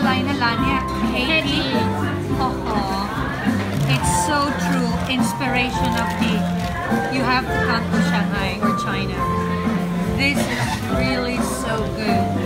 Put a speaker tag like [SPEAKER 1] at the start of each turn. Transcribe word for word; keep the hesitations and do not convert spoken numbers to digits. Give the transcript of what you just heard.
[SPEAKER 1] อะไรนะร้านเนี่ย Haiti oh it's so true inspiration of tea you have to come to Shanghai or China this is really so good